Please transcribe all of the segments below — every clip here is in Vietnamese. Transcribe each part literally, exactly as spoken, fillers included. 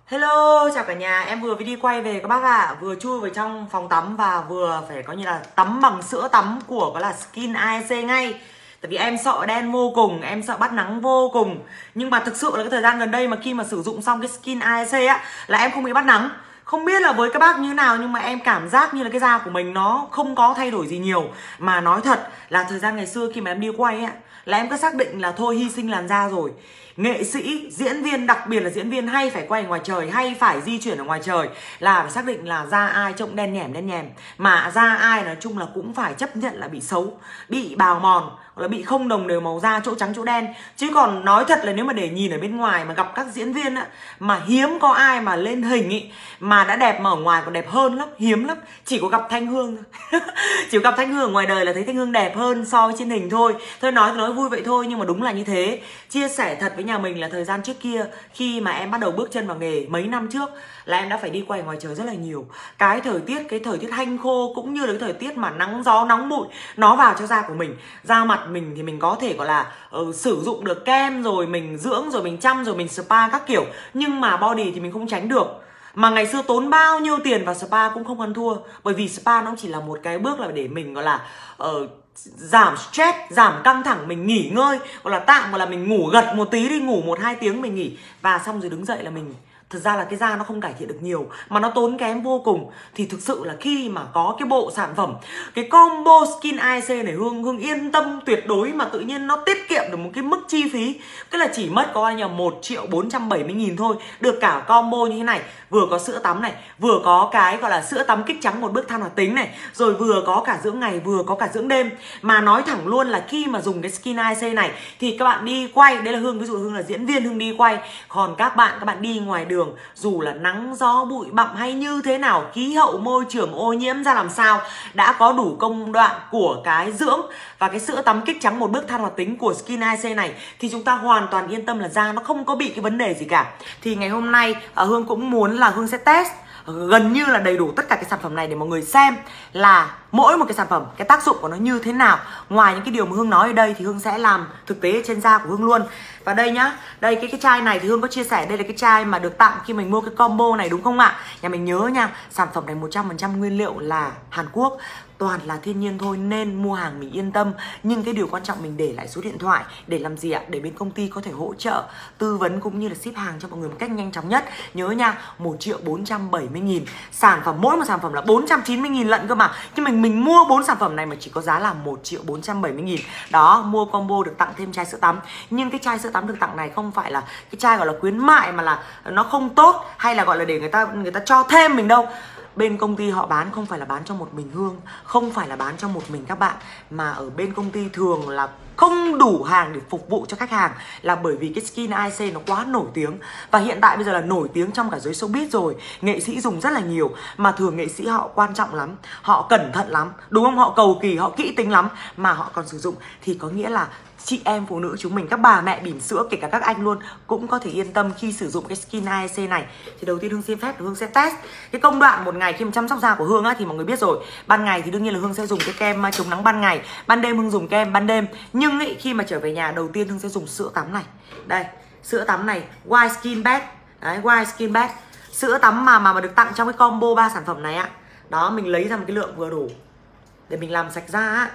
Hello, chào cả nhà, em vừa mới đi quay về các bác ạ. À. Vừa chui vào trong phòng tắm và vừa phải coi như là tắm bằng sữa tắm của có là Skin a xê ngay. Tại vì em sợ đen vô cùng, em sợ bắt nắng vô cùng. Nhưng mà thực sự là cái thời gian gần đây mà khi mà sử dụng xong cái Skin a xê á là em không bị bắt nắng. Không biết là với các bác như nào nhưng mà em cảm giác như là cái da của mình nó không có thay đổi gì nhiều. Mà nói thật là thời gian ngày xưa khi mà em đi quay á là em cứ xác định là thôi hy sinh làn da rồi. Nghệ sĩ, diễn viên, đặc biệt là diễn viên hay phải quay ngoài trời, hay phải di chuyển ở ngoài trời là phải xác định là da ai trông đen nhẻm đen nhèm. Mà da ai nói chung là cũng phải chấp nhận là bị xấu, bị bào mòn, hoặc là bị không đồng đều màu da, chỗ trắng chỗ đen. Chứ còn nói thật là nếu mà để nhìn ở bên ngoài mà gặp các diễn viên á, mà hiếm có ai mà lên hình ý mà đã đẹp mà ở ngoài còn đẹp hơn lắm, hiếm lắm. Chỉ có gặp Thanh Hương thôi. Chỉ có gặp Thanh Hương ở ngoài đời là thấy Thanh Hương đẹp hơn so với trên hình thôi. Thôi nói nói vui vậy thôi nhưng mà đúng là như thế. Chia sẻ thật với nhà mình là thời gian trước kia khi mà em bắt đầu bước chân vào nghề mấy năm trước là em đã phải đi quay ngoài trời rất là nhiều. Cái thời tiết, cái thời tiết hanh khô cũng như là cái thời tiết mà nắng gió nóng bụi nó vào cho da của mình. Da mặt mình thì mình có thể gọi là uh, sử dụng được kem rồi mình dưỡng rồi mình chăm rồi mình spa các kiểu. Nhưng mà body thì mình không tránh được. Mà ngày xưa tốn bao nhiêu tiền vào spa cũng không ăn thua. Bởi vì spa nó chỉ là một cái bước là để mình gọi là uh, giảm stress, giảm căng thẳng, mình nghỉ ngơi, hoặc là tạm gọi là mình ngủ gật một tí đi, ngủ một hai tiếng mình nghỉ và xong rồi đứng dậy là mình thật ra là cái da nó không cải thiện được nhiều mà nó tốn kém vô cùng. Thì thực sự là khi mà có cái bộ sản phẩm, cái combo Skin a xê này, Hương Hương yên tâm tuyệt đối mà tự nhiên nó tiết kiệm được một cái mức chi phí. Cái là chỉ mất có ai nhờ một triệu bốn trăm bảy mươi nghìn thôi, được cả combo như thế này, vừa có sữa tắm này, vừa có cái gọi là sữa tắm kích trắng một bước than hoạt tính này, rồi vừa có cả dưỡng ngày, vừa có cả dưỡng đêm. Mà nói thẳng luôn là khi mà dùng cái Skin a xê này thì các bạn đi quay, đây là Hương, ví dụ Hương là diễn viên, Hương đi quay, còn các bạn các bạn đi ngoài đường dù là nắng gió bụi bặm hay như thế nào, khí hậu môi trường ô nhiễm ra làm sao, đã có đủ công đoạn của cái dưỡng và cái sữa tắm kích trắng một bước than hoạt tính của Skin a xê này thì chúng ta hoàn toàn yên tâm là da nó không có bị cái vấn đề gì cả. Thì ngày hôm nay Hương cũng muốn là Hương sẽ test gần như là đầy đủ tất cả cái sản phẩm này để mọi người xem là mỗi một cái sản phẩm, cái tác dụng của nó như thế nào. Ngoài những cái điều mà Hương nói ở đây thì Hương sẽ làm thực tế trên da của Hương luôn. Và đây nhá, đây cái cái chai này thì Hương có chia sẻ đây là cái chai mà được tặng khi mình mua cái combo này đúng không ạ? Nhà mình nhớ nha, sản phẩm này một trăm phần trăm nguyên liệu là Hàn Quốc, toàn là thiên nhiên thôi nên mua hàng mình yên tâm. Nhưng cái điều quan trọng mình để lại số điện thoại để làm gì ạ? Để bên công ty có thể hỗ trợ, tư vấn cũng như là ship hàng cho mọi người một cách nhanh chóng nhất. Nhớ nha, một triệu bốn trăm bảy mươi nghìn. Sản phẩm, mỗi một sản phẩm là bốn trăm chín mươi nghìn lận cơ mà. Nhưng mình mình mua bốn sản phẩm này mà chỉ có giá là một triệu bốn trăm bảy mươi nghìn. Đó, mua combo được tặng thêm chai sữa tắm. Nhưng cái chai sữa tắm được tặng này không phải là cái chai gọi là khuyến mại mà là nó không tốt hay là gọi là để người ta người ta cho thêm mình đâu. Bên công ty họ bán không phải là bán cho một mình Hương, không phải là bán cho một mình các bạn, mà ở bên công ty thường là không đủ hàng để phục vụ cho khách hàng, là bởi vì cái Skin a xê nó quá nổi tiếng. Và hiện tại bây giờ là nổi tiếng trong cả giới showbiz rồi, nghệ sĩ dùng rất là nhiều. Mà thường nghệ sĩ họ quan trọng lắm, họ cẩn thận lắm, đúng không? Họ cầu kỳ, họ kỹ tính lắm mà họ còn sử dụng. Thì có nghĩa là chị em phụ nữ chúng mình, các bà mẹ bỉm sữa, kể cả các anh luôn, cũng có thể yên tâm khi sử dụng cái Skin a xê này. Thì đầu tiên Hương xin phép Hương sẽ test cái công đoạn một ngày khi mà chăm sóc da của Hương á, thì mọi người biết rồi. Ban ngày thì đương nhiên là Hương sẽ dùng cái kem chống nắng ban ngày, ban đêm Hương dùng kem ban đêm. Nhưng ý, khi mà trở về nhà đầu tiên Hương sẽ dùng sữa tắm này. Đây, sữa tắm này White Skin Bed. Đấy, White Skin Bed. Sữa tắm mà mà mà được tặng trong cái combo ba sản phẩm này ạ. Đó, mình lấy ra một cái lượng vừa đủ để mình làm sạch da á.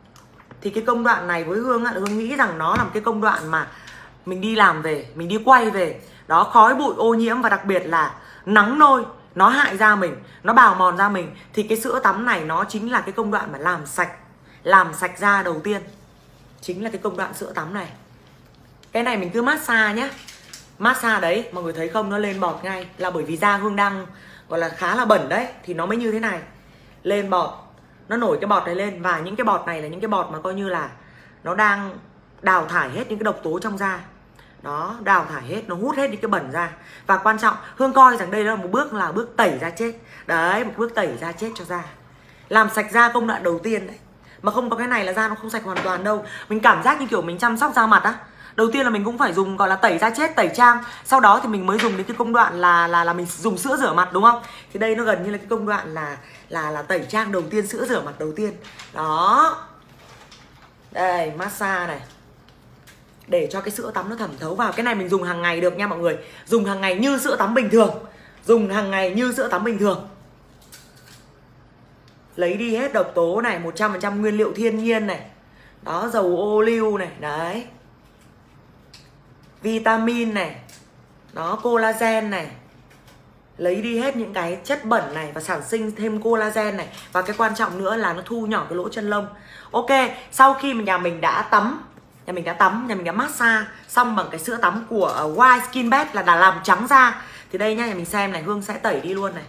Thì cái công đoạn này với Hương á, Hương nghĩ rằng nó là một cái công đoạn mà mình đi làm về, mình đi quay về. Đó, khói bụi ô nhiễm và đặc biệt là nắng nôi nó hại da mình, nó bào mòn da mình. Thì cái sữa tắm này nó chính là cái công đoạn mà làm sạch, làm sạch da đầu tiên. Chính là cái công đoạn sữa tắm này. Cái này mình cứ massage nhá. Massage đấy, mọi người thấy không, nó lên bọt ngay. Là bởi vì da Hương đang gọi là khá là bẩn đấy, thì nó mới như thế này. Lên bọt, nó nổi cái bọt này lên. Và những cái bọt này là những cái bọt mà coi như là nó đang đào thải hết những cái độc tố trong da. Đó, đào thải hết, nó hút hết những cái bẩn ra. Và quan trọng, Hương coi rằng đây là một bước là bước tẩy da chết. Đấy, một bước tẩy da chết cho da. Làm sạch da công đoạn đầu tiên đấy. Mà không có cái này là da nó không sạch hoàn toàn đâu. Mình cảm giác như kiểu mình chăm sóc da mặt á. Đầu tiên là mình cũng phải dùng gọi là tẩy da chết, tẩy trang. Sau đó thì mình mới dùng đến cái công đoạn là là là mình dùng sữa rửa mặt đúng không? Thì đây nó gần như là cái công đoạn là là là tẩy trang đầu tiên, sữa rửa mặt đầu tiên. Đó. Đây, massage này. để cho cái sữa tắm nó thẩm thấu vào. Cái này mình dùng hàng ngày được nha mọi người. Dùng hàng ngày như sữa tắm bình thường. Dùng hàng ngày như sữa tắm bình thường. Lấy đi hết độc tố này, một trăm phần trăm nguyên liệu thiên nhiên này. Đó, dầu ô liu này, đấy. Vitamin này. Đó, collagen này. Lấy đi hết những cái chất bẩn này và sản sinh thêm collagen này. Và cái quan trọng nữa là nó thu nhỏ cái lỗ chân lông. Ok, sau khi mà nhà mình đã tắm, nhà mình đã tắm, nhà mình đã massage xong bằng cái sữa tắm của uh, White Skin Bed là đã làm trắng da. Thì đây nha, nhà mình xem này, Hương sẽ tẩy đi luôn này.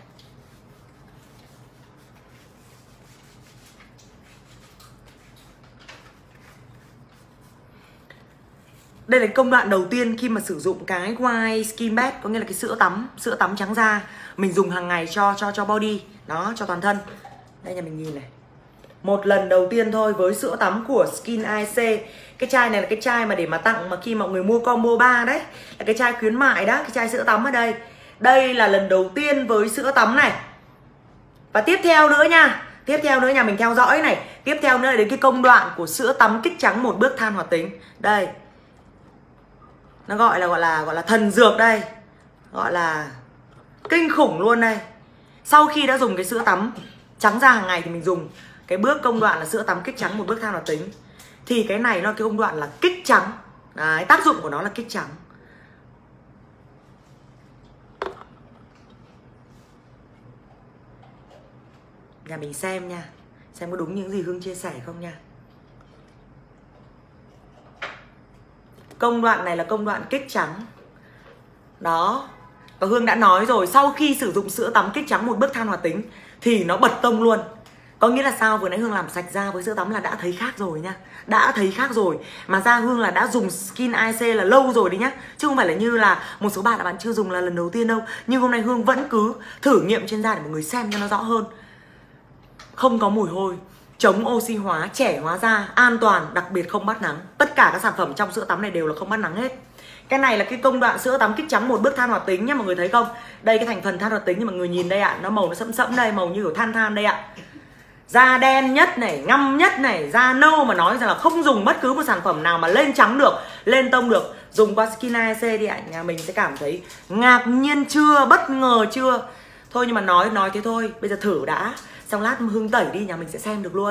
Đây là công đoạn đầu tiên khi mà sử dụng cái White Skin Bed, có nghĩa là cái sữa tắm, sữa tắm trắng da. Mình dùng hàng ngày cho cho cho body, đó, cho toàn thân. Đây nhà mình nhìn này. Một lần đầu tiên thôi với sữa tắm của Skin a xê. Cái chai này là cái chai mà để mà tặng mà khi mọi người mua combo ba đấy. Là cái chai khuyến mại đó, cái chai sữa tắm ở đây. Đây là lần đầu tiên với sữa tắm này. Và tiếp theo nữa nha, tiếp theo nữa nhà mình theo dõi này. Tiếp theo nữa là đến cái công đoạn của sữa tắm kích trắng một bước than hoạt tính. Đây. Nó gọi là gọi là gọi là thần dược đây. Gọi là kinh khủng luôn đây. Sau khi đã dùng cái sữa tắm trắng da hàng ngày thì mình dùng cái bước công đoạn là sữa tắm kích trắng một bước than hoạt tính. Thì cái này nó cái công đoạn là kích trắng. Đấy, tác dụng của nó là kích trắng. Nhà mình xem nha. Xem có đúng những gì Hương chia sẻ không nha. Công đoạn này là công đoạn kích trắng. Đó. Và Hương đã nói rồi, sau khi sử dụng sữa tắm kích trắng một bước than hoạt tính thì nó bật tông luôn. Có nghĩa là sao? Vừa nãy Hương làm sạch da với sữa tắm là đã thấy khác rồi nha. Đã thấy khác rồi. Mà da Hương là đã dùng Skin a xê là lâu rồi đấy nhá. Chứ không phải là như là một số bạn là bạn chưa dùng là lần đầu tiên đâu. Nhưng hôm nay Hương vẫn cứ thử nghiệm trên da để mọi người xem cho nó rõ hơn. Không có mùi hôi, chống oxy hóa, trẻ hóa da, an toàn, đặc biệt không bắt nắng. Tất cả các sản phẩm trong sữa tắm này đều là không bắt nắng hết. Cái này là cái công đoạn sữa tắm kích trắng một bước than hoạt tính nhá, mọi người thấy không? Đây cái thành phần than hoạt tính thì mọi người nhìn đây ạ, à. Nó màu nó sẫm sẫm đây, màu như kiểu than than đây ạ. À. Da đen nhất này, ngăm nhất này, da nâu mà nói rằng là không dùng bất cứ một sản phẩm nào mà lên trắng được, lên tông được. Dùng qua Skin a xê đi ạ, à. Nhà mình sẽ cảm thấy ngạc nhiên chưa, bất ngờ chưa. Thôi nhưng mà nói nói thế thôi, bây giờ thử đã. Xong lát Hương tẩy đi nhà mình sẽ xem được luôn.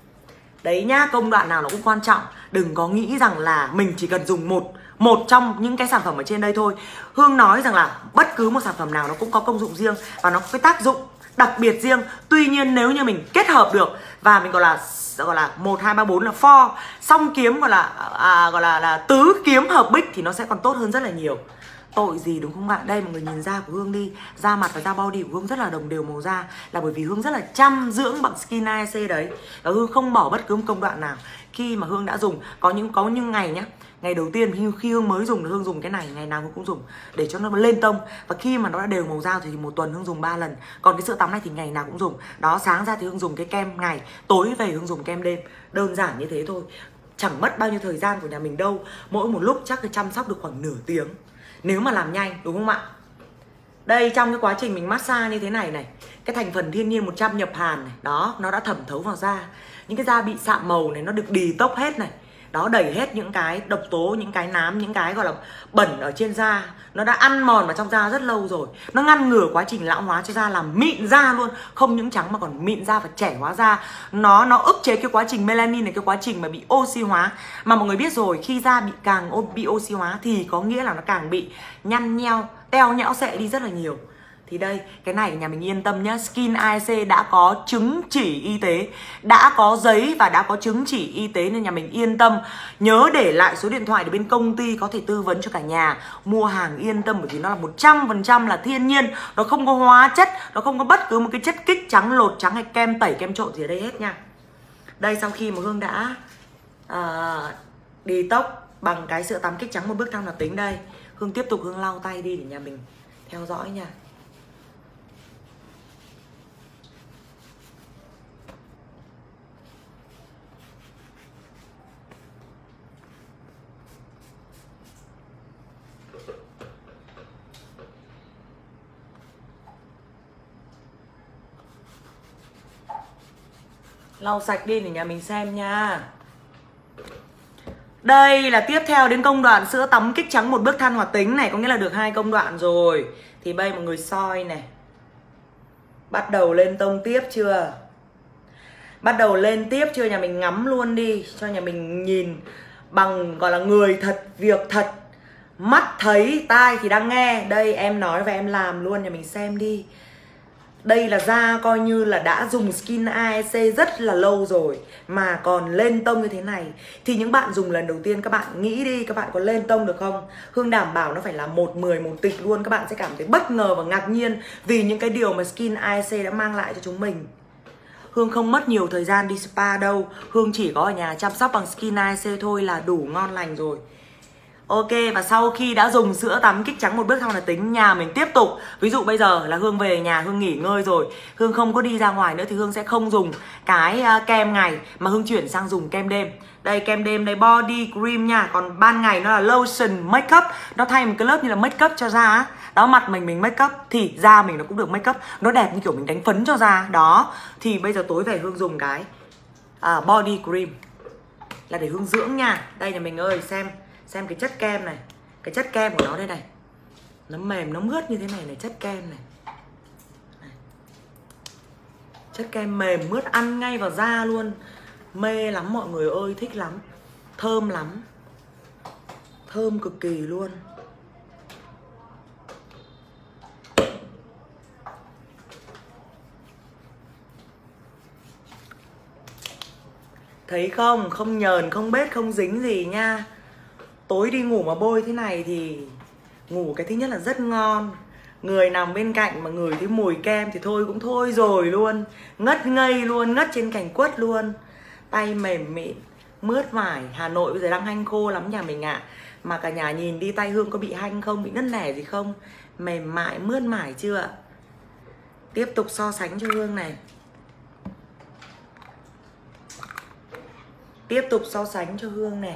Đấy nhá, công đoạn nào nó cũng quan trọng. Đừng có nghĩ rằng là mình chỉ cần dùng một Một trong những cái sản phẩm ở trên đây thôi. Hương nói rằng là bất cứ một sản phẩm nào nó cũng có công dụng riêng và nó có cái tác dụng đặc biệt riêng. Tuy nhiên nếu như mình kết hợp được và mình gọi là gọi là một hai ba bốn là four, song kiếm gọi là à, gọi là là tứ kiếm hợp bích thì nó sẽ còn tốt hơn rất là nhiều. Tội gì đúng không ạ? Đây mọi người nhìn da của Hương đi. Da mặt và da body của Hương rất là đồng đều màu da. Là bởi vì Hương rất là chăm dưỡng bằng Skin a xê đấy. Và Hương không bỏ bất cứ một công đoạn nào. Khi mà Hương đã dùng, có những có những ngày nhá, ngày đầu tiên khi, khi Hương mới dùng là Hương dùng cái này, ngày nào Hương cũng dùng để cho nó lên tông. Và khi mà nó đã đều màu da thì một tuần Hương dùng ba lần. Còn cái sữa tắm này thì ngày nào cũng dùng. Đó, sáng ra thì Hương dùng cái kem ngày, tối về Hương dùng kem đêm. Đơn giản như thế thôi. Chẳng mất bao nhiêu thời gian của nhà mình đâu. Mỗi một lúc chắc phải chăm sóc được khoảng nửa tiếng. Nếu mà làm nhanh, đúng không ạ? Đây, trong cái quá trình mình massage như thế này này, cái thành phần thiên nhiên một trăm nhập hàn này, đó, nó đã thẩm thấu vào da. Những cái da bị sạm màu này nó được detox hết này. Đó, đẩy hết những cái độc tố, những cái nám, những cái gọi là bẩn ở trên da. Nó đã ăn mòn vào trong da rất lâu rồi. Nó ngăn ngừa quá trình lão hóa cho da, làm mịn da luôn. Không những trắng mà còn mịn da và trẻ hóa da. Nó nó ức chế cái quá trình melanin này, cái quá trình mà bị oxy hóa. Mà mọi người biết rồi, khi da bị càng bị oxy hóa thì có nghĩa là nó càng bị nhăn nheo, teo nhão xệ đi rất là nhiều. Thì đây, cái này nhà mình yên tâm nhá. Skin a xê đã có chứng chỉ y tế, đã có giấy và đã có chứng chỉ y tế nên nhà mình yên tâm. Nhớ để lại số điện thoại để bên công ty có thể tư vấn cho cả nhà mua hàng yên tâm. Bởi vì nó là một trăm phần trăm là thiên nhiên. Nó không có hóa chất, nó không có bất cứ một cái chất kích trắng, lột trắng hay kem tẩy, kem trộn gì ở đây hết nha. Đây, sau khi mà Hương đã uh, detox bằng cái sữa tắm kích trắng một bước than hoạt tính đây, Hương tiếp tục Hương lau tay đi để nhà mình theo dõi nha. Lau sạch đi để nhà mình xem nha. Đây là tiếp theo đến công đoạn sữa tắm kích trắng một bước than hoạt tính này. Có nghĩa là được hai công đoạn rồi. Thì bây mọi người soi này. Bắt đầu lên tông tiếp chưa? Bắt đầu lên tiếp chưa? Nhà mình ngắm luôn đi, cho nhà mình nhìn bằng gọi là người thật, việc thật. Mắt thấy, tai thì đang nghe. Đây em nói và em làm luôn, nhà mình xem đi. Đây là da coi như là đã dùng Skin a e xê rất là lâu rồi mà còn lên tông như thế này. Thì những bạn dùng lần đầu tiên các bạn nghĩ đi, các bạn có lên tông được không? Hương đảm bảo nó phải là một mười một tịch luôn. Các bạn sẽ cảm thấy bất ngờ và ngạc nhiên vì những cái điều mà Skin a e xê đã mang lại cho chúng mình. Hương không mất nhiều thời gian đi spa đâu. Hương chỉ có ở nhà chăm sóc bằng Skin a e xê thôi là đủ ngon lành rồi. Ok, và sau khi đã dùng sữa tắm kích trắng một bước than hoạt tính, nhà mình tiếp tục. Ví dụ bây giờ là Hương về nhà, Hương nghỉ ngơi rồi, Hương không có đi ra ngoài nữa thì Hương sẽ không dùng cái kem ngày mà Hương chuyển sang dùng kem đêm. Đây kem đêm đây, body cream nha. Còn ban ngày nó là lotion make up, nó thay một cái lớp như là make up cho da á. Đó, mặt mình mình make up thì da mình nó cũng được make up, nó đẹp như kiểu mình đánh phấn cho da. Đó, thì bây giờ tối về Hương dùng cái à, body cream là để Hương dưỡng nha. Đây nhà mình ơi, xem Xem cái chất kem này. Cái chất kem của nó đây này. Nó mềm, nó mướt như thế này này, chất kem này. này. Chất kem mềm, mướt, ăn ngay vào da luôn. Mê lắm mọi người ơi, thích lắm. Thơm lắm. Thơm cực kỳ luôn. Thấy không? Không nhờn, không bết, không dính gì nha. Tối đi ngủ mà bôi thế này thì ngủ cái thứ nhất là rất ngon. Người nằm bên cạnh mà ngửi thấy mùi kem thì thôi cũng thôi rồi luôn. Ngất ngây luôn, ngất trên cành quất luôn. Tay mềm mịn, mướt vải. Hà Nội bây giờ đang hanh khô lắm nhà mình ạ. à. Mà cả nhà nhìn đi, tay Hương có bị hanh không, bị nứt nẻ gì không? Mềm mại, mướt mải chưa ạ? Tiếp tục so sánh cho Hương này. Tiếp tục so sánh cho Hương này.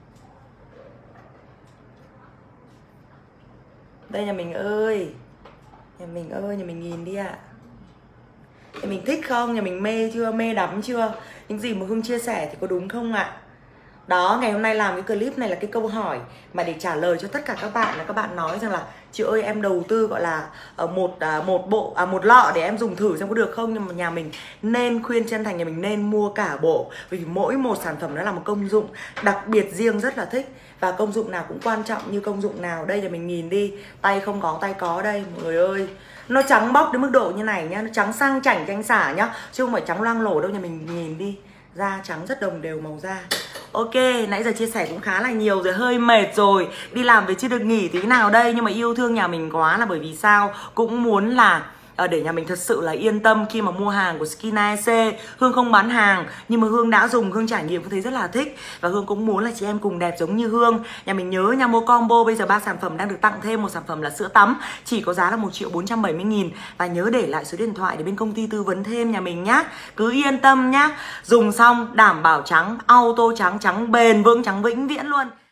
Đây nhà mình ơi. Nhà mình ơi, nhà mình nhìn đi ạ. à. Nhà mình thích không? Nhà mình mê chưa? Mê đắm chưa? Những gì mà Hương chia sẻ thì có đúng không ạ? à? Đó, ngày hôm nay làm cái clip này là cái câu hỏi mà để trả lời cho tất cả các bạn là các bạn nói rằng là chị ơi em đầu tư gọi là một một bộ à một lọ để em dùng thử xem có được không, nhưng mà nhà mình nên khuyên chân thành nhà mình nên mua cả bộ, vì mỗi một sản phẩm nó là một công dụng đặc biệt riêng rất là thích, và công dụng nào cũng quan trọng như công dụng nào. Đây là mình nhìn đi, tay không có tay có đây mọi người ơi. Nó trắng bóc đến mức độ như này nhá, nó trắng sang chảnh chanh xả nhá, chứ không phải trắng loang lổ đâu. Nhà mình nhìn đi, da trắng rất đồng đều màu da. Ok, nãy giờ chia sẻ cũng khá là nhiều rồi, hơi mệt rồi. Đi làm về chưa được nghỉ tí nào đây. Nhưng mà yêu thương nhà mình quá là bởi vì sao? Cũng muốn là à, để nhà mình thật sự là yên tâm khi mà mua hàng của Skin a e xê. Hương không bán hàng, nhưng mà Hương đã dùng, Hương trải nghiệm, Hương thấy rất là thích. Và Hương cũng muốn là chị em cùng đẹp giống như Hương. Nhà mình nhớ nha, mua combo bây giờ ba sản phẩm đang được tặng thêm một sản phẩm là sữa tắm, chỉ có giá là một triệu bốn trăm bảy mươi nghìn. Và nhớ để lại số điện thoại để bên công ty tư vấn thêm nhà mình nhá. Cứ yên tâm nhá. Dùng xong đảm bảo trắng, auto trắng, trắng bền vững, trắng vĩnh viễn luôn.